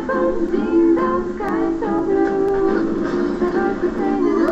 never seen the sky so blue. The birds are singing.